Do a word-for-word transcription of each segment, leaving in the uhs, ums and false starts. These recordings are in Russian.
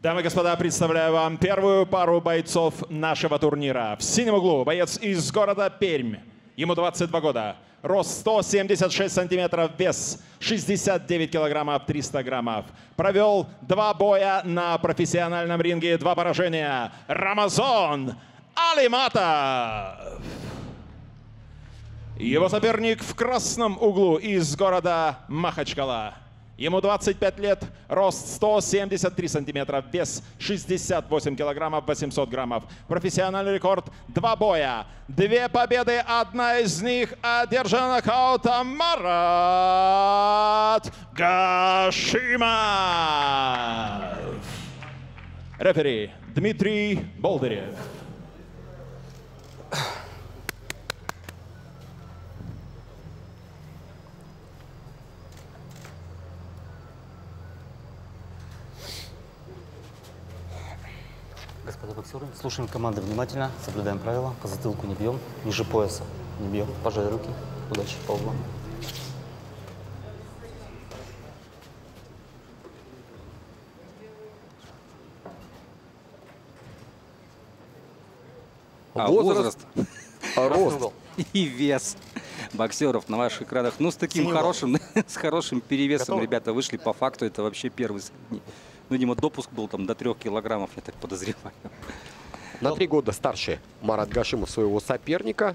Дамы и господа, представляю вам первую пару бойцов нашего турнира. В синем углу боец из города Пермь. Ему двадцать два года. Рост сто семьдесят шесть сантиметров, вес шестьдесят девять килограммов триста граммов. Провел два боя на профессиональном ринге, два поражения. Рамазон Алиматов. Его соперник в красном углу из города Махачкала. Ему двадцать пять лет, рост сто семьдесят три сантиметра, вес шестьдесят восемь килограммов восемьсот граммов. Профессиональный рекорд – два боя, две победы, одна из них одержана нокаутом Марат Гашимов. Рефери Дмитрий Болдырев. Господа боксеры, слушаем команды внимательно, соблюдаем правила, по затылку не бьем, ниже пояса не бьем, пожали руки, удачи по углам. А возраст, а рост и вес боксеров на ваших экранах. Ну, с таким Синего. хорошим, с хорошим перевесом Готовы? ребята вышли. По факту это вообще первый средний. Ну, видимо, допуск был там до трех килограммов, я так подозреваю. на три года старше Марат Гашимов своего соперника.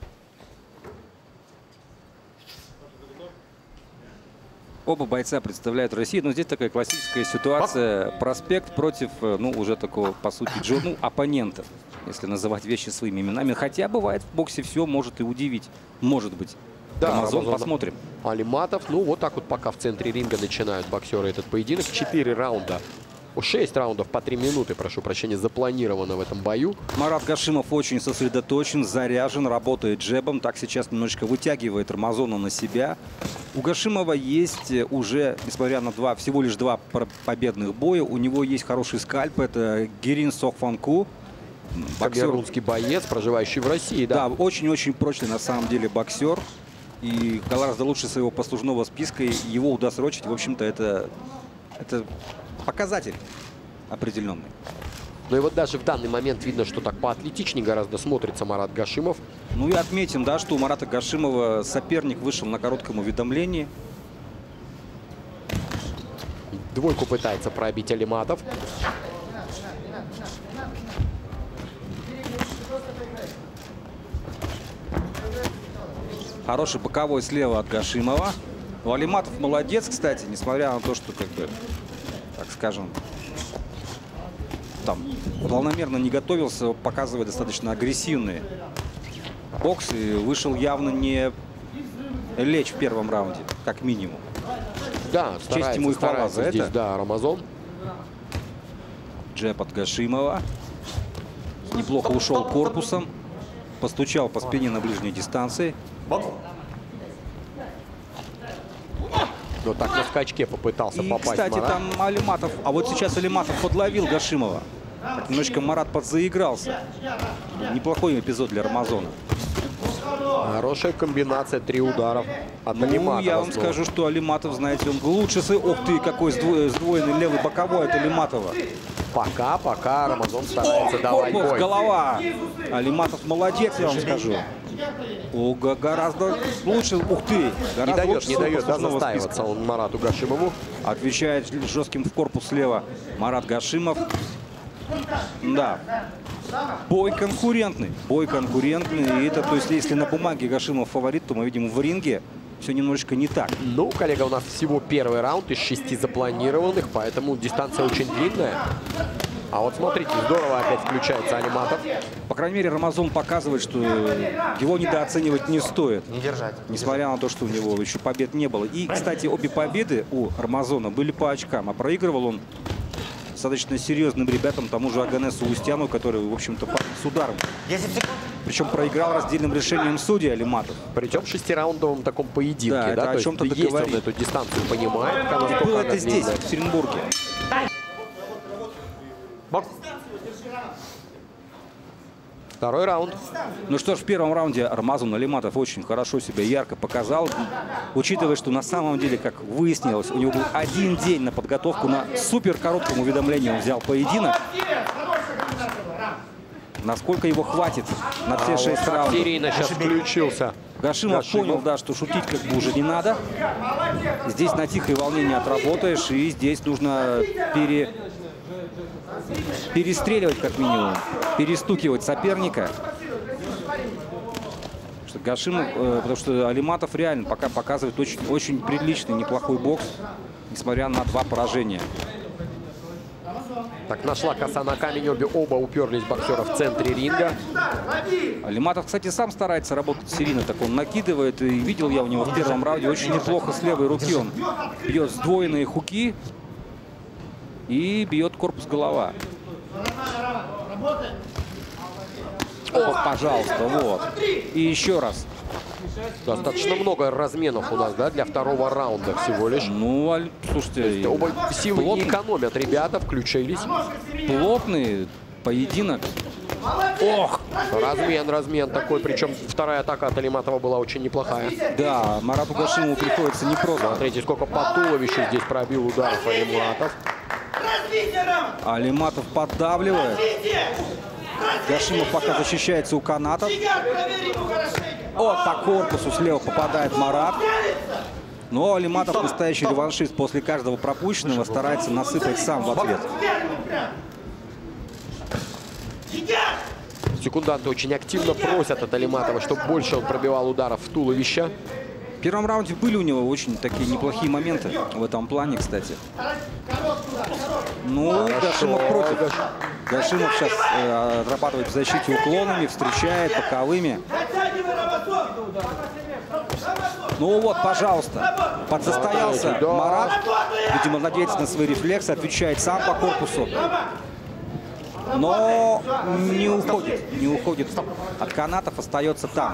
Оба бойца представляют Россию, но здесь такая классическая ситуация. Проспект против, ну, уже такого, по сути, Джо, ну, оппонента, если называть вещи своими именами. Хотя бывает в боксе все может и удивить. Может быть. Да, Рамазон, Рамазон посмотрим. Алиматов. Ну, вот так вот пока в центре ринга начинают боксеры этот поединок. Четыре раунда. Шесть раундов по три минуты, прошу прощения, запланировано в этом бою. Марат Гашимов очень сосредоточен, заряжен, работает джебом. Так сейчас немножечко вытягивает Рамазона на себя. У Гашимова есть уже, несмотря на два, всего лишь два победных боя, у него есть хороший скальп. Это Гирин Сохфанку. Камерунский боец, проживающий в России. Да, Да, очень-очень прочный на самом деле боксер. И гораздо лучше своего послужного списка. И его удосрочить, в общем-то, это, это показатель определенный. Но и вот даже в данный момент видно, что так поотлетичнее гораздо смотрится Марат Гашимов. Ну и отметим, да, что у Марата Гашимова соперник вышел на коротком уведомлении. Двойку пытается пробить Алиматов. Хороший боковой слева от Гашимова. У Алиматов молодец, кстати, несмотря на то, что, как бы, так скажем, там планомерно не готовился, показывая достаточно агрессивный бокс. И вышел явно не лечь в первом раунде, как минимум. Да, Честь ему и хвала за здесь, это. да, Рамазон. Джеб от Гашимова. Неплохо ушел корпусом. Постучал по спине на ближней дистанции. Но так на скачке попытался И, попасть кстати, Марат. там Алиматов, а вот сейчас Алиматов подловил Гашимова. Так немножечко Марат подзаигрался. Неплохой эпизод для Рамазона. Хорошая комбинация, три ударов от Ну, Алиматова. я вам снова. скажу, что Алиматов, знаете, он лучше... с- Ух ты, какой сдво- сдвоенный левый боковой от Алиматова. Пока, пока Рамазон старается О, давать корпус, бой. голова. Алиматов молодец, я вам скажу. О, га- гораздо лучше, ух ты, Не гораздо дает, лучше не своего дает да, послужного застаиваться списка. он Марату Гашимову. Отвечает жестким в корпус слева Марат Гашимов. Да. Бой конкурентный. Бой конкурентный. И это, то есть, если на бумаге Гашимов фаворит, то мы видим в ринге все немножечко не так. Ну, коллега, у нас всего первый раунд из шести запланированных, поэтому дистанция очень длинная. А вот смотрите, здорово опять включается Алиматов. По крайней мере, Рамазон показывает, что его недооценивать не стоит. Не держать. Несмотря на то, что у него еще побед не было. И, кстати, обе победы у Рамазона были по очкам. А проигрывал он достаточно серьезным ребятам, тому же Аганесу Устяну, который, в общем-то, с ударом. Причем проиграл раздельным решением судей Алиматов. Причем в шестираундовом таком поединке. Да, Да, это то о есть чем-то есть он договорит. эту дистанцию понимает. насколько Было она это здесь, длинная. в Екатеринбурге. Второй раунд. Ну что ж, в первом раунде Рамазан Алиматов очень хорошо себя ярко показал. Учитывая, что на самом деле, как выяснилось, у него был один день на подготовку, на супер коротком уведомлении он взял поединок. Насколько его хватит на все А шесть вот раундов. серийно сейчас включился. Гашимов, Гашимов понял, да, что шутить как бы уже не надо. Здесь на тихой волне не отработаешь, и здесь нужно пере... перестреливать как минимум, перестукивать соперника. Что Гашимов, э, потому что Алиматов реально пока показывает очень, очень приличный, неплохой бокс, несмотря на два поражения. Так, нашла коса на камень, обе оба уперлись боксера в центре ринга. Алиматов, кстати, сам старается работать серийно, так он накидывает, и видел я у него в первом раунде очень неплохо с левой руки. Он бьет сдвоенные хуки и бьет корпус голова. О, пожалуйста, вот. И еще раз. Достаточно много разменов у нас, да, для второго раунда всего лишь. Ну, Аль... слушайте, Оба силы плот... не экономят, ребята, включились. плотный поединок. Ох! Размен, размен такой, причем вторая атака от Алиматова была очень неплохая. Да, Марату Гашимову приходится непросто. Смотрите, сколько по туловищу здесь пробил ударов Алиматов. Алиматов поддавливает. Гашимов пока защищается у канатов. О, по корпусу слева попадает Марат. Но Алиматов, настоящий реваншист, после каждого пропущенного старается насыпать сам в ответ. Секунданты очень активно просят от Алиматова, чтобы больше он пробивал ударов в туловище. В первом раунде были у него очень такие неплохие моменты в этом плане, кстати. Ну, Гашимов против. Гашимов сейчас э, отрабатывает в защите уклонами, встречает боковыми. Ну вот, пожалуйста, подсостоялся Да. Марат. Видимо, надеется на свои рефлексы, отвечает сам по корпусу. Но не уходит, не уходит от канатов, остается там.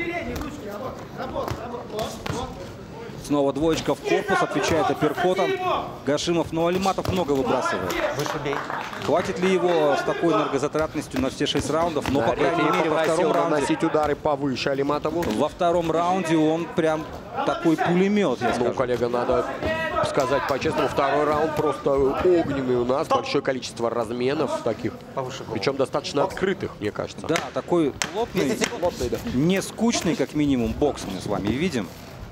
Снова двоечка в корпус, отвечает апперкотом Гашимов, но Алиматов много выбрасывает. Хватит ли его с такой энергозатратностью на все шесть раундов? Но, по крайней мере, во втором раунде... наносить удары повыше Алиматову. Во втором раунде он прям такой пулемет, я Ну, скажу. коллега, надо сказать по-честному, второй раунд просто огненный у нас. Большое количество разменов таких, причем достаточно открытых, мне кажется. Да, такой плотный, Плотный, да. не скучный, как минимум, бокс мы с вами видим.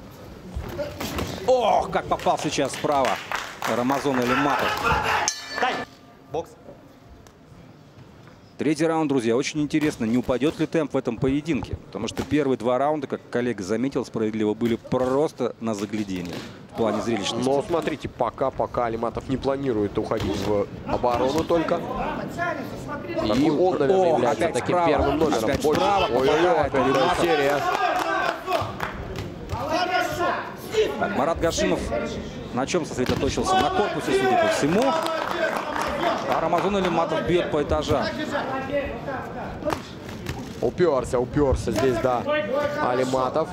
Ох, как попал сейчас справа Рамазан Алиматов. Бокс. Третий раунд, друзья, очень интересно, не упадет ли темп в этом поединке. Потому что первые два раунда, как коллега заметил справедливо, были просто на заглядение в плане зрелищности. Но смотрите, пока-пока Алиматов не планирует уходить в оборону только. И он, наверное, О, является опять таким справа. первым номером. Опять Ой, справа ой, ой, попадает опять Алиматов. серия. Так, Марат Гашимов на чем сосредоточился? На корпусе, судя по всему. А Рамазан Алиматов бьет по этажам. Уперся, уперся здесь, да, Алиматов.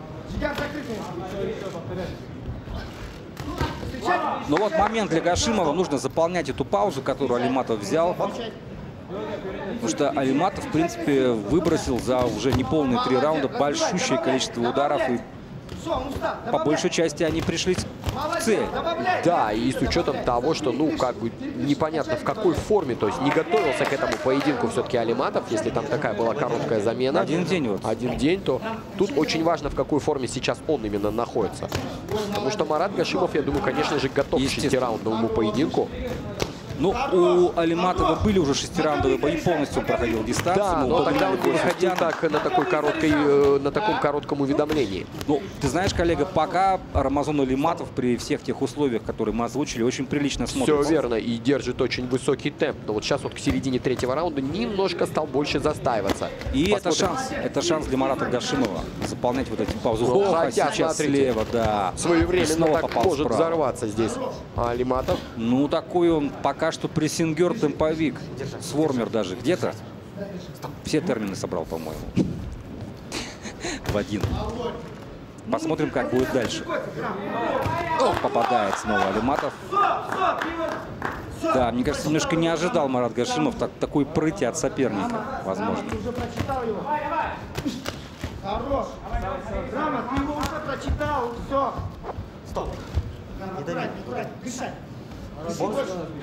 Ну вот момент для Гашимова. Нужно заполнять эту паузу, которую Алиматов взял. Потому что Алиматов, в принципе, выбросил за уже неполные три раунда большущее количество ударов. И по большей части они пришли в цель. Да, и с учетом того, что, ну, как бы непонятно в какой форме, то есть не готовился к этому поединку все-таки Алиматов, если там такая была короткая замена. Один день вот. Один день, то тут очень важно, в какой форме сейчас он именно находится. Потому что Марат Гашимов, я думаю, конечно же, готов к шестираундовому поединку. Ну, у Алиматова были уже шестираундовые бои, полностью он проходил дистанцию. Да, но тогда он не выходил так на, такой короткой, э, на таком коротком уведомлении. Ну, ты знаешь, коллега, пока Рамазан Алиматов при всех тех условиях, которые мы озвучили, очень прилично смотрится. Все верно, и держит очень высокий темп. Но вот сейчас вот к середине третьего раунда немножко стал больше застаиваться. И это Посмотрим. шанс, это шанс для Марата Гашимова заполнять вот эти паузы. Ну, Ох, а хотя, сейчас смотрите, слева, да. Своевременно Снова так попал может справа. взорваться здесь Алиматов. Ну, такой он пока что прессингер, темповик, свормер даже где-то. Все термины собрал, по-моему, в один. Посмотрим, как будет дальше. Ох, попадает снова Алиматов. Да, мне кажется, немножко не ожидал Марат Гашимов так, такой прыти от соперника, возможно. Уже прочитал его. Хорош. Рама, ты его уже прочитал, все. Стоп. Не дави. Дышать. Бокс.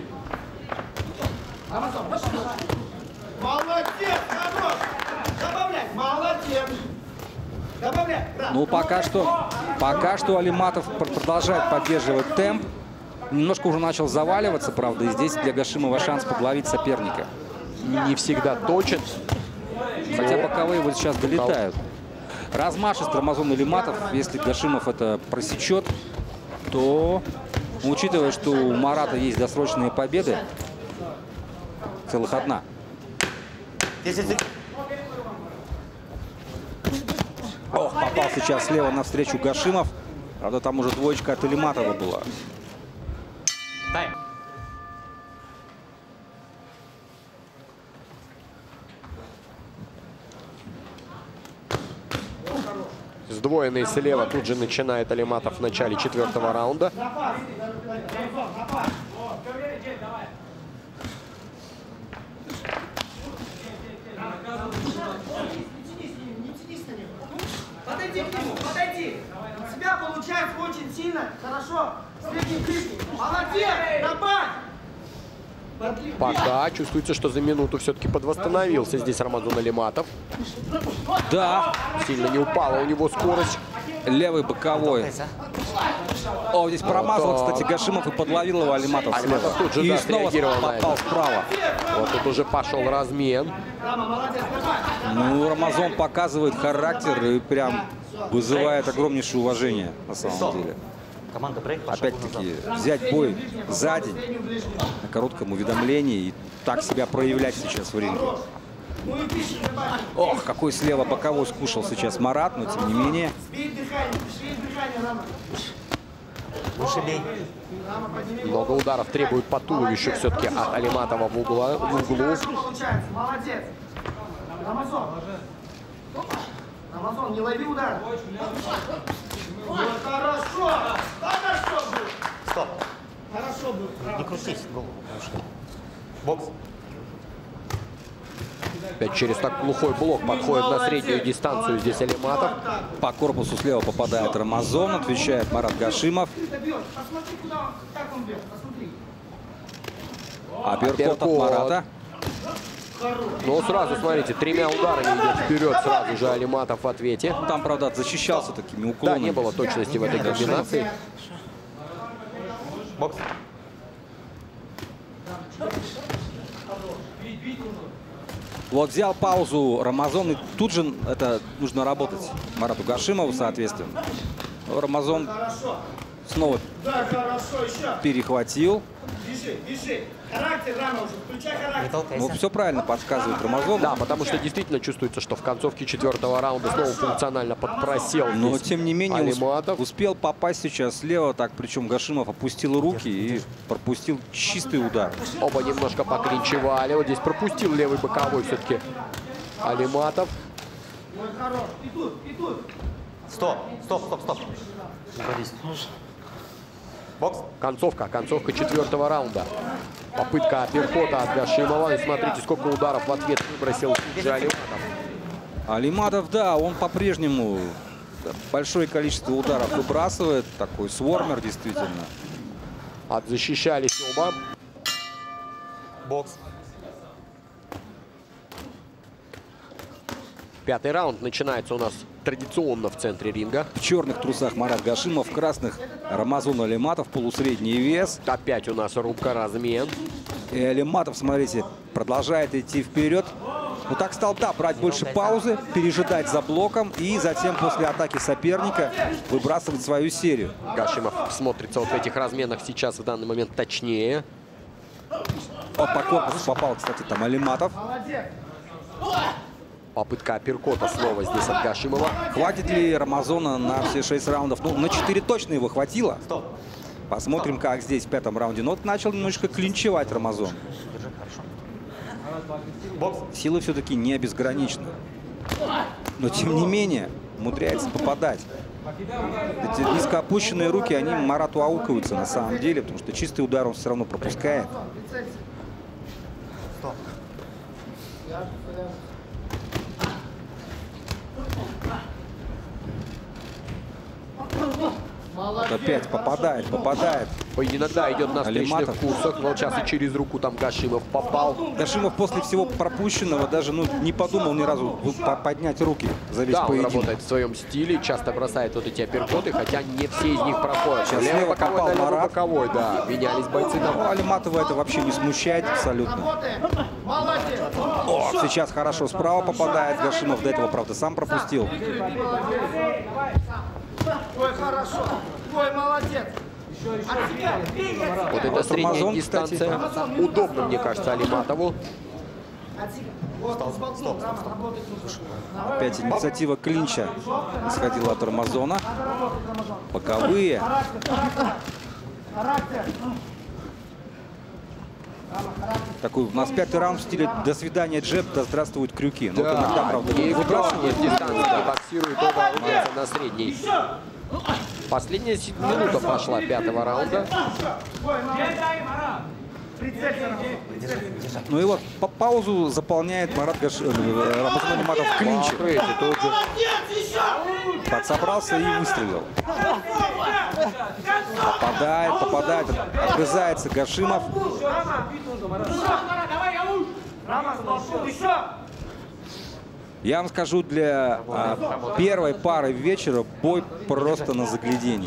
Молодец, хорош. Добавляй. Молодец. Добавляй. Ну, пока что, пока что Алиматов пр- продолжает поддерживать темп. Немножко уже начал заваливаться, правда, и здесь для Гашимова шанс подловить соперника. Не всегда точен. Хотя боковые вот сейчас долетают. Размашист Рамазон Алиматов. Если Гашимов это просечет, то, учитывая, что у Марата есть досрочные победы, целых одна. Ох, попал сейчас слева навстречу Гашимов. Правда, там уже двоечка от Алиматова была. Тайм. Сдвоенный слева тут же начинает Алиматов в начале четвертого раунда. Подойди к нему, подойди. У тебя получается очень сильно, хорошо. Средний ближний. Молодец, добавь. Пока чувствуется, что за минуту все-таки подвосстановился здесь Рамазон Алиматов. Да, Сильно не упала у него скорость. левый боковой. О, здесь промазал, кстати, Гашимов и подловил его Алиматов слева. Алиматов тут же, И да, снова среагировал на попал это. справа. Вот тут уже пошел размен. Ну, Рамазон показывает характер и прям вызывает огромнейшее уважение на самом деле. Команда брейк. Опять-таки, взять бой за день на коротком уведомлении и так себя проявлять сейчас в ринге. Ох, какой слева боковой скушал сейчас Марат, но тем не менее. Бей дыхание, бей дыхание, Рама. Выше бей. Много ударов требует по туловищу все-таки от Алиматова в, угла, в углу. Получается, молодец. Рамазон. Рамазон, не лови удар. Вот, хорошо. Хорошо был. Стоп. Хорошо был. Не крутись. Голову. Бокс. Опять через так глухой блок подходит на среднюю дистанцию здесь Алиматов. По корпусу слева попадает Рамазон, отвечает Марат Гашимов. Ты бьешь. Посмотри, куда он, как он бьет. Посмотри. Апперкот от Апперкот. Марата. Но сразу, смотрите, тремя ударами идет вперед сразу же Алиматов в ответе. Там, правда, защищался такими Да, уклонами. не было точности в этой комбинации. Бокс. Вот взял паузу Рамазон, и тут же это нужно работать Марату Гашимову, соответственно. Но Рамазон снова Да, хорошо, еще. перехватил. Бежи, бежи. Характер, Рама, уже. Включай Не характер. Ну, толкайся. все правильно подсказывает Рамазон. Да, потому что действительно чувствуется, что в концовке четвертого раунда снова функционально подпросел Но, здесь тем не менее, ус- Алиматов. успел попасть сейчас слева, так, причем Гашимов опустил руки и пропустил чистый удар. Оба немножко поклинчевали. Вот здесь пропустил левый боковой все-таки Алиматов. Ой, хорош. И тут, и тут. Стоп. Стоп, стоп, стоп. Не бодись. Бокс. Концовка, концовка четвертого раунда. Попытка апперкота от Гашимова. И смотрите, сколько ударов в ответ выбросил тут же Алиматов. Алиматов, да, он по-прежнему большое количество ударов выбрасывает. Такой свормер, действительно. Отзащищались оба. Бокс. Пятый раунд начинается у нас традиционно в центре ринга. В черных трусах Марат Гашимов, в красных Рамазон Алиматов, полусредний вес. Опять у нас рубка, размен. И Алиматов, смотрите, продолжает идти вперед. Ну так стал, да, брать больше паузы, пережидать за блоком и затем после атаки соперника выбрасывать свою серию. Гашимов смотрится вот в этих разменах сейчас в данный момент точнее. О, по корпусу попал, кстати, там Алиматов. Попытка апперкота снова здесь от Гашимова. Хватит ли Рамазона на все шесть раундов? Ну, на четыре точно его хватило. Стоп. Посмотрим, как здесь в пятом раунде. Но вот начал немножечко клинчевать Рамазон. Держи, хорошо. Бокс. Сила все-таки не безгранична. Но, тем не менее, умудряется попадать. Эти низкоопущенные руки, они Марату аукаются на самом деле, потому что чистый удар он все равно пропускает. Прицелься. Стоп. Опять попадает, попадает. Поединок, да, идет на встречных Алиматов. курсах. Но сейчас и через руку там Гашимов попал. Гашимов после всего пропущенного даже ну, не подумал ни разу по- поднять руки за весь Да, он поединок. работает в своем стиле, часто бросает вот эти апперкоты, хотя не все из них проходят. Сейчас Левый слева боковой, попал да, левый Марат. боковой, да. Менялись бойцы. Ну, давно. Алиматова это вообще не смущает абсолютно. Работаем. Молодец. О, сейчас хорошо справа попадает. Гашимов до этого, правда, сам пропустил. Ой, хорошо. Ой, молодец. От себя. Бей, от себя. Вот эта средняя Рамазон, дистанция удобна, мне кажется, Алиматову. От себя. Вот, он сболтнул. Рама, работай тут. Опять инициатива клинча исходила от Рамазона. Боковые. Характер. Такой у нас пятый раунд в стиле «до свидания, джеб, да здравствуют крюки». Ну, вот иногда, Да, правда, никто выбрасывает. не дистанции, да, боксирует оба умельца на средней. Последняя си- минута пошла пятого раунда. Ну и вот па- паузу заполняет Марат Гаш... э, Рамазан Алиматов в клинче. Смотрите, тут же Подсобрался и выстрелил. Попадает, попадает, огрызается Гашимов. Я вам скажу, для а, первой пары вечера бой просто на заглядение.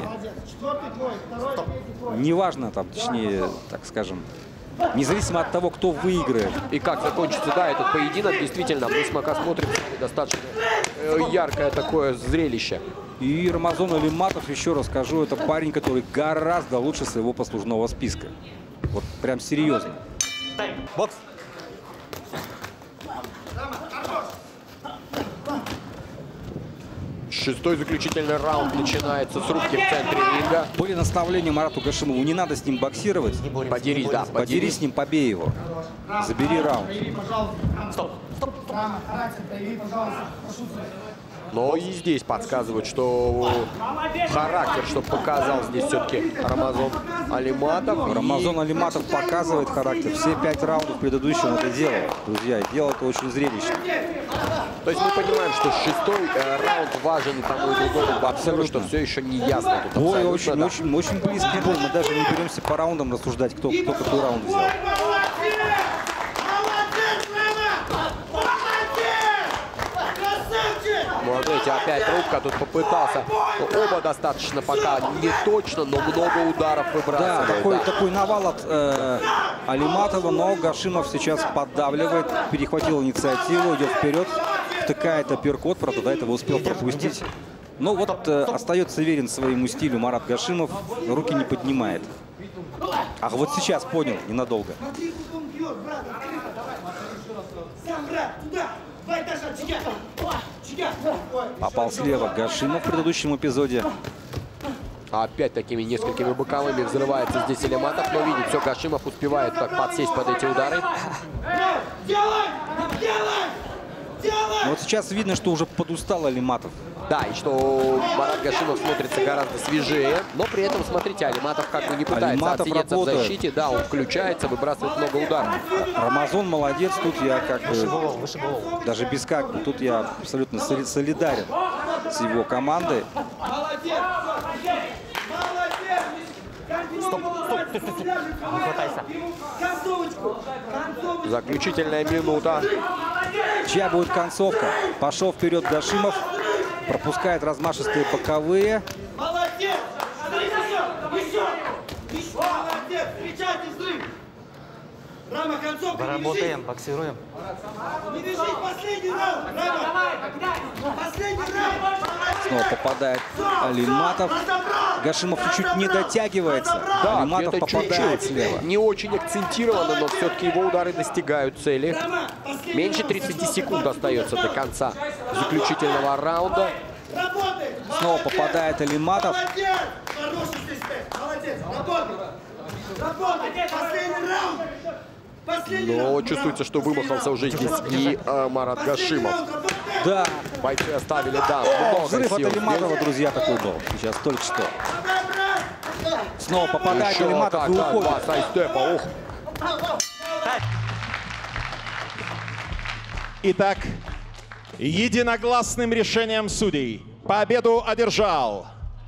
Неважно там, точнее, так скажем, независимо от того, кто выиграет. и как закончится, да, этот поединок. Действительно, мы с Мака смотрим достаточно э, яркое такое зрелище. И Рамазан Алиматов, еще раз скажу, это парень, который гораздо лучше своего послужного списка. Вот прям серьезно. Бокс. Шестой заключительный раунд начинается с рубки в центре ринга. Были наставления Марату Гашимову, не надо с ним боксировать. Не боремся, Подерись, не да, боремся. Подери с ним, побей его. Забери раунд. Стоп. Стоп. Рама, характер, прояви, пожалуйста. Пошутил. Но и здесь подсказывают, что характер, что показал здесь все-таки Рамазан Алиматов. И Рамазан Алиматов показывает характер. Все пять раундов предыдущего он это делал. Друзья, дело это очень зрелищно. То есть мы понимаем, что шестой э, раунд важен и тому и другому боксеру, что все еще не ясно. Тут Бой абсолютно, очень, да. очень, очень близкий бой. Мы даже не беремся по раундам рассуждать, кто, кто какой раунд взял. Смотрите, опять рубка, тут попытался. Оба достаточно пока не точно, но много ударов Да, выбрасывает. такой, да. такой навал от э, Алиматова, но Гашимов сейчас поддавливает, перехватил инициативу, идет вперед, втыкает апперкот, правда, до этого успел пропустить. Но вот э, остается верен своему стилю Марат Гашимов, руки не поднимает. Ах, вот сейчас понял, ненадолго. Смотри, куда он бьет, брат. Сам, брат, туда. Два этажа, чигя. Чигя. Ой, Попал слева Гашимов в предыдущем эпизоде. Опять такими несколькими боковыми взрывается здесь Алиматов, но видит, все, Гашимов успевает так подсесть под эти удары. делай! Делай! Делай! Но вот сейчас видно, что уже подустал Алиматов. Да, и что Марат Гашимов смотрится гораздо свежее, но при этом, смотрите, Алиматов как бы не пытается Алиматов отсидеться в работает. защите. Да, он включается, выбрасывает много ударов. Рамазан молодец, тут я как бы, Голову, выше голову. даже без как бы, тут я абсолютно соли- солидарен с его командой. Молодец! Молодец! Стоп, стоп, стоп, стоп, Не хватайся. Концовочку! Концовочку! Заключительная минута. Чья будет концовка? Пошел вперед Гашимов, пропускает размашистые боковые. Молодец! Еще! Еще! Еще! Молодец! Встречайте взрыв! Рама, концовка, не Работаем, боксируем. бежит! Не бежит! Последний раунд! Рама! Последний раунд! Снова попадает Алиматов. Гашимов чуть-чуть не дотягивается. Да, Алиматов это попадает чуть-чуть. слева. Не очень акцентированно, но все-таки его удары достигают цели. Рама! Последний Меньше раунд. тридцати секунд остается до конца заключительного раунда. Работай! Снова попадает Алиматов. Молодец! Хороший здесь ты! Молодец! Работай! Работай! Последний раунд! Последний Но раунд! чувствуется, что вымахался уже здесь и э, Марат Гашимов. Да. Бойцы оставили, да, О, много взрыв от сил. Алиматова, друзья, такой был. Сейчас только что. Снова попадает Еще Алиматов так, и да, два уходит. сайстепа. Ух, Итак, единогласным решением судей победу одержал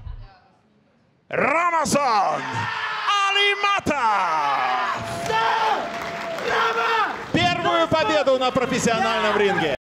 Рамазан Алиматов! Первую победу на профессиональном ринге!